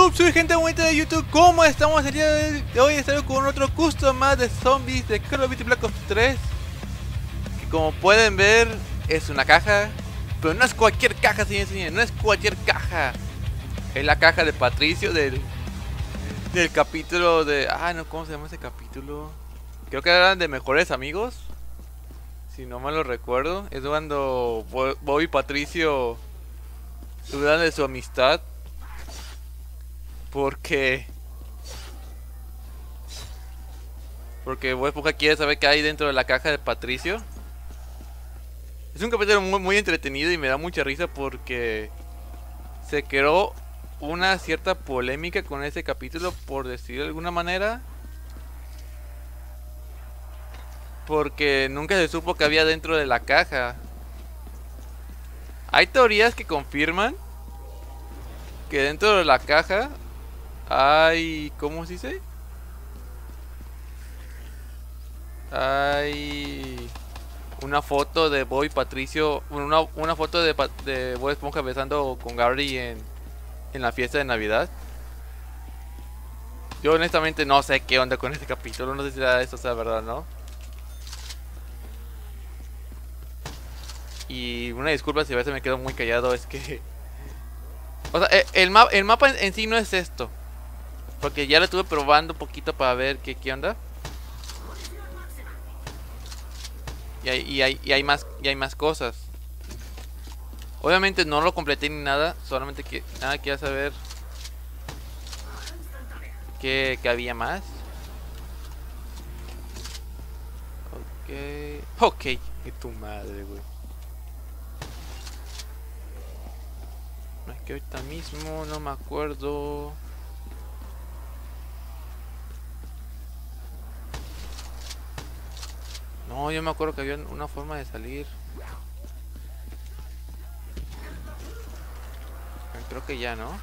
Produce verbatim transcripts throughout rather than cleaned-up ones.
YouTube, soy gente bonita de YouTube. ¿Cómo estamos el día de hoy? Estaré con otro custom más de zombies de Call of Duty Black Ops tres. Que como pueden ver es una caja, pero no es cualquier caja, señores y señores, no es cualquier caja. Es la caja de Patricio del, del capítulo de... Ah, no, ¿cómo se llama ese capítulo? Creo que eran de Mejores Amigos, si no mal lo recuerdo. Es cuando Bob y Patricio dudan de su amistad. Porque... Porque Bob Esponja quiere saber qué hay dentro de la caja de Patricio. Es un capítulo muy, muy entretenido y me da mucha risa porque se creó una cierta polémica con ese capítulo, por decirlo de alguna manera. Porque nunca se supo qué había dentro de la caja. Hay teorías que confirman que dentro de la caja hay... ¿Cómo se dice? Hay una foto de Bob y Patricio, una, una foto de, de Bob Esponja besando con Gary en, en la fiesta de Navidad. Yo honestamente no sé qué onda con este capítulo, no sé si eso sea verdad o no. Y una disculpa si a veces me quedo muy callado, es que... O sea, el, ma el mapa en, en sí no es esto, porque ya lo estuve probando un poquito para ver qué, qué onda. Y hay, y, hay, y, hay más, y hay más cosas. Obviamente no lo completé ni nada, solamente que nada quería saber que, que había más. Ok. Ok. Y tu madre, güey. No es que ahorita mismo no me acuerdo. No, yo me acuerdo que había una forma de salir. Creo que ya, ¿no?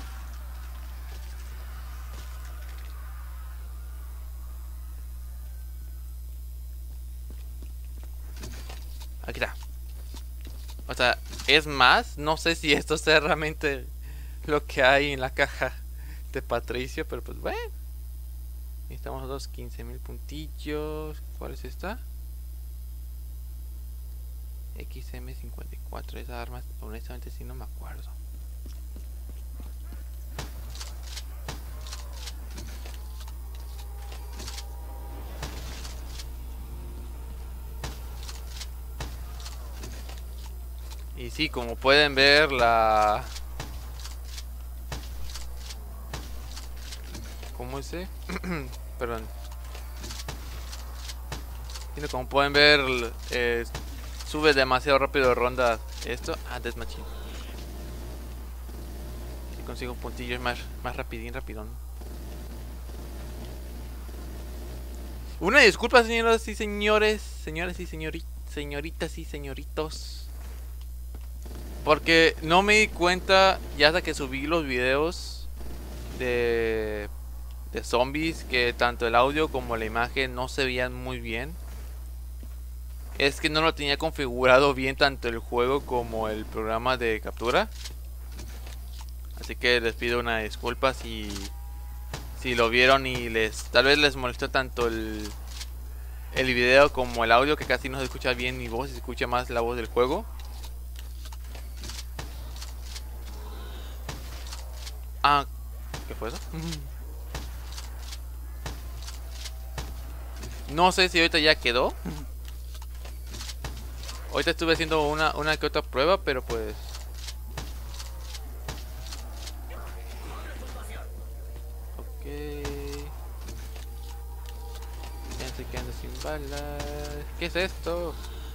Aquí está. O sea, es más. No sé si esto sea realmente lo que hay en la caja de Patricio, pero pues bueno. Necesitamos dos quince mil puntillos. ¿Cuál es esta? X M cincuenta y cuatro. Esa arma, honestamente, sí no me acuerdo. Y sí, como pueden ver, la... ¿Cómo es ese? Perdón. Y como pueden ver, eh, sube demasiado rápido de ronda esto. Ah, Death Machine. Si consigo puntillos más, más rapidín, rapidón. Una disculpa, señoras y señores. Señoras y señoritas, señoritas y señoritos. Porque no me di cuenta ya hasta que subí los videos de, de zombies, que tanto el audio como la imagen no se veían muy bien. Es que no lo tenía configurado bien tanto el juego como el programa de captura. Así que les pido una disculpa si, si lo vieron y les tal vez les molestó tanto el, el video como el audio, que casi no se escucha bien mi voz, se escucha más la voz del juego. Ah, ¿qué fue eso? No sé si ahorita ya quedó. Ahorita estuve haciendo una, una que otra prueba, pero pues... Ok... Ya estoy quedando sin balas... ¿Qué es esto?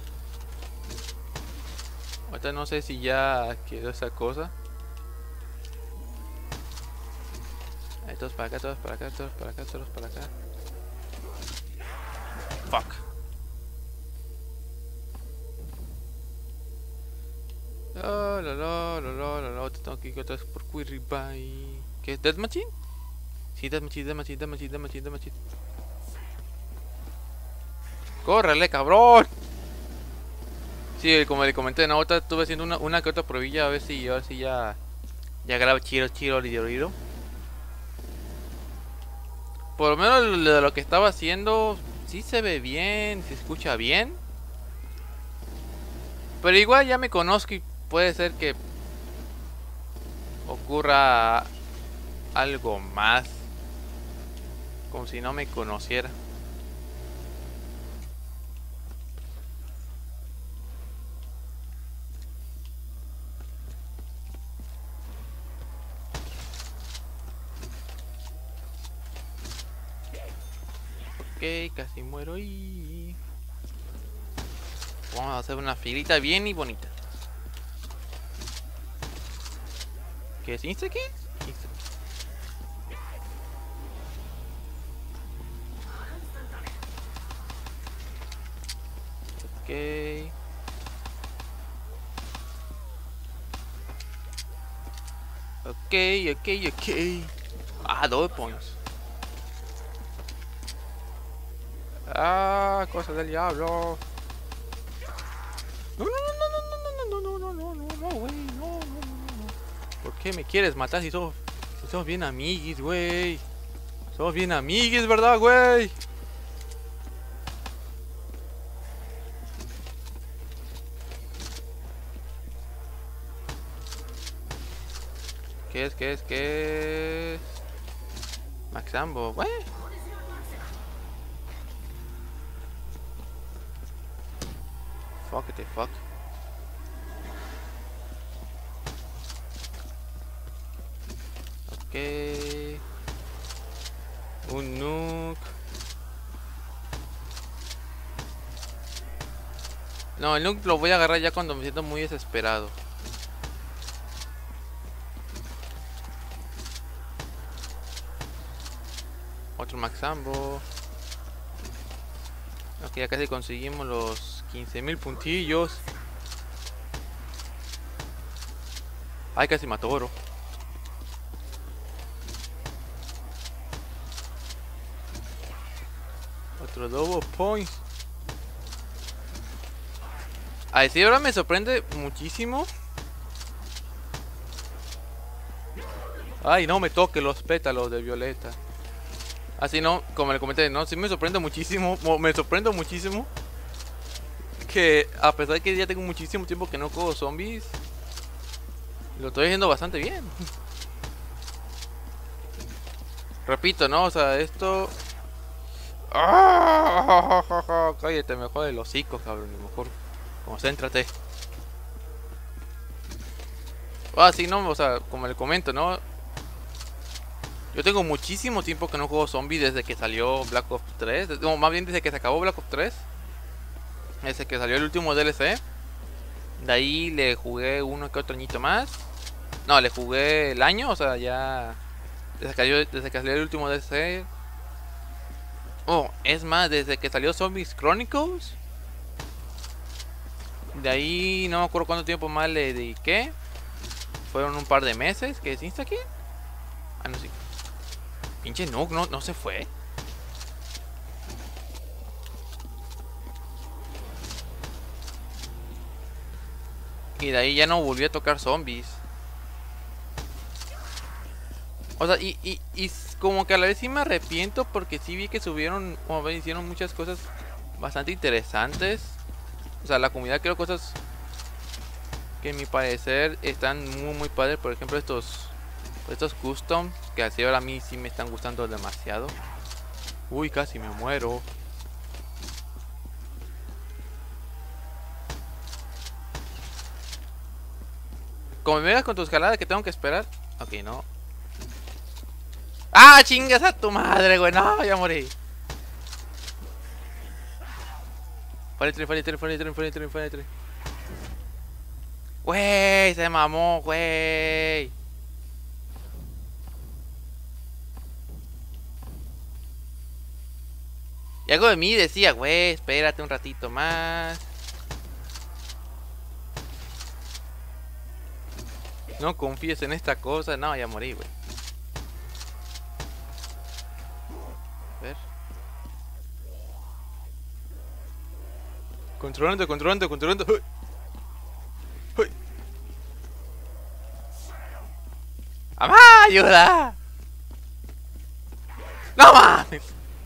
Ahorita no sé si ya quedó esa cosa. Ahí, todos para acá, todos para acá, todos para acá, todos para acá. Fuck. Oh, la la la la la la, te tengo que ir otra vez por Query by... ¿Qué es? ¿Death Machine? Sí, Death Machine, Death Machine, Death Machine, Death Machine, Death Machine. ¡Córrele, cabrón! Sí, como le comenté, no, ahorita estuve haciendo una, una que otra probilla a ver si, a ver si ya... Ya graba chido, chido, lidio, lidio. Por lo menos de lo que estaba haciendo, sí se ve bien, se escucha bien. Pero igual ya me conozco y puede ser que ocurra algo más. Como si no me conociera. Ok, casi muero y... Vamos a hacer una filita bien y bonita. ¿Qué es Instakill? Ok. Ok, ok, ok. Ah, dos points. Ah, cosa del diablo. No, no, no, no, no, no, no, no, no, no, no, no, güey, no, no, no, no. ¿Por qué me quieres matar si somos, si somos bien amiguis, güey? Somos bien amiguis, ¿verdad, güey? ¿Qué es, qué es, qué es? Max Ambo, güey. Fuck it, fuck. Ok. Un nuke. No, el nuke lo voy a agarrar ya cuando me siento muy desesperado. Otro Max Ambo. Ok, ya casi conseguimos los quince mil puntillos. Ay, casi mató oro. Otro double points. Ay, sí, ahora me sorprende muchísimo. Ay, no me toque los pétalos de violeta. Así no, como le comenté, no, sí me sorprende muchísimo. Me sorprendo muchísimo. Que a pesar de que ya tengo muchísimo tiempo que no juego zombies, lo estoy haciendo bastante bien. Repito, ¿no? O sea, esto... ¡Ah! Cállate, me jode el hocico, cabrón. Mejor concéntrate. Ah, sí, no, o sea, como le comento, ¿no? Yo tengo muchísimo tiempo que no juego zombies desde que salió Black Ops tres. No, más bien desde que se acabó Black Ops tres. Desde que salió el último D L C. De ahí le jugué uno que otro añito más. No, le jugué el año, o sea, ya... Desde que salió, desde que salió el último D L C. Oh, es más, desde que salió Zombies Chronicles. De ahí no me acuerdo cuánto tiempo más le dediqué. Fueron un par de meses. ¿Qué es Instakill? Ah, no sé. Pinche Nuke, no, no se fue. Y de ahí ya no volví a tocar zombies. O sea, y, y, y como que a la vez sí me arrepiento porque sí vi que subieron, como ven, hicieron muchas cosas bastante interesantes. O sea, la comunidad creó cosas que a mi parecer están muy muy padres. Por ejemplo, estos estos custom, que así ahora a mí sí me están gustando demasiado. Uy, casi me muero. Como me veas con tu escalada que tengo que esperar. Ok, no. ¡Ah, chingas a tu madre, güey! No, ya morí. Fire tren, fire tren, fire tren, fire tren, fire tren. Güey, se mamó, güey. Y algo de mí decía, güey, espérate un ratito más. No confíes en esta cosa. No, ya morí, güey. A ver. Controlando, controlando, controlando. ¡Uy! ¡Uy! ¡Amá! ¡Ayuda! ¡No mames!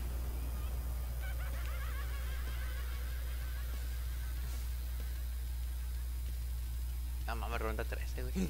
No mames, ronda trece, güey.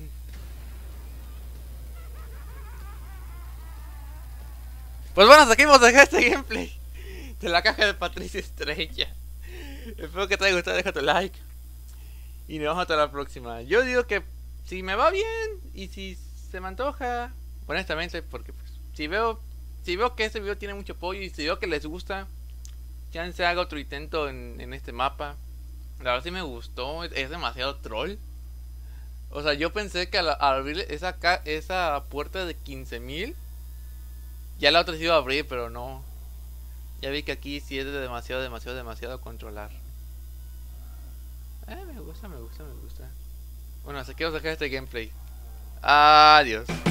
Pues bueno, hasta aquí vamos a dejar este gameplay de la caja de Patricia Estrella. Espero que te haya gustado, deja tu like. Y nos vemos hasta la próxima. Yo digo que si me va bien y si se me antoja, honestamente, porque pues, si veo si veo que este video tiene mucho apoyo y si veo que les gusta, ya se haga otro intento en, en este mapa. La verdad sí me gustó, es demasiado troll. O sea, yo pensé que al, al abrir esa, esa puerta de quince mil, ya la otra se iba a abrir, pero no. Ya vi que aquí sí es de demasiado, demasiado, demasiado controlar. Eh, me gusta, me gusta, me gusta. Bueno, así que vamos a dejar este gameplay. Adiós.